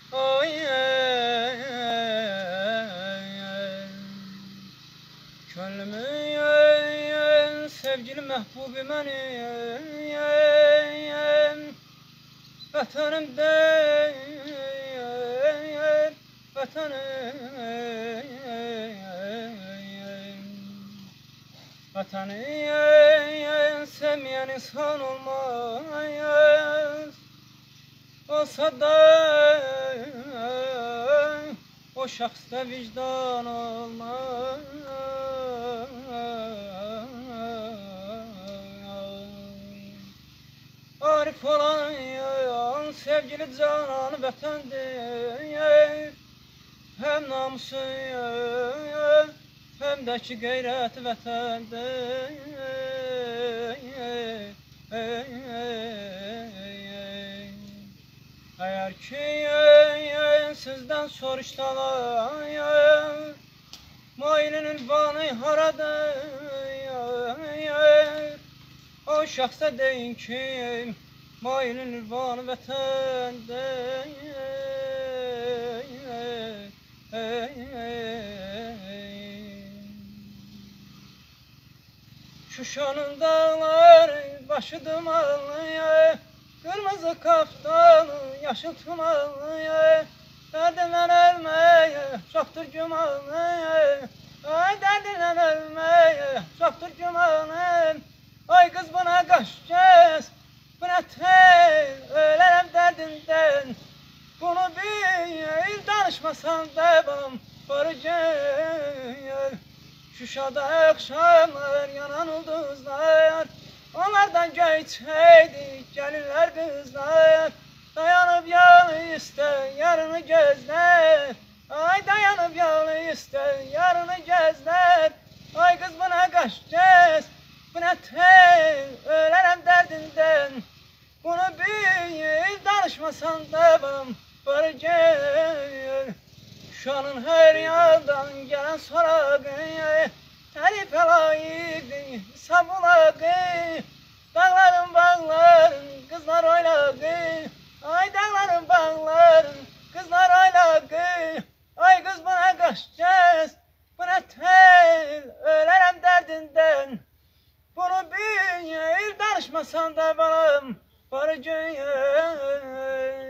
Ay Könlümün sevgili mehbubi benim, vatanım değil, vatanı sevmeyen insan olmaz. Olsa da o şahsta vicdan olmaz. Arif olan sevgili canan vətəndir, hem namusu hem de ki gayret vətəndir. Eğer ki sizden soruşsalar, mailin ünvanı haradır? O şahsa deyin ki mailin ünvanı vətəndir. Şuşanın dağları başı dumanlı, kırmızı kaftanı yaşıl tumanlı, derdinden ölmeye çoktur gümanı. Ay derdinden ölmeye çoktur gümanı. Ay kız buna kaç kez, buna tel, ölerim derdinden. Bunu bir danışmasan da babam varacak. Şuşada akşamlar yanan ulduzlar, onlardan geçeydi gelirler kızlar. Dayanıp yalı iste yarını gözler, ay dayanıp yalı iste yarını gözler. Ay kız buna kaç kez, buna tel, ölerim derdinden. Bunu bir danışmasan da babam varacak. Şanın her yandan gelen sorağı, tarife layık sabulağı. Dağların bağların kızlar oylağı, ay dağların bağların kızlar oylağı. Ay kız buna kaç kez, buna tel, ölerim derdinden. Bunu bir danışmasan da babam varacak.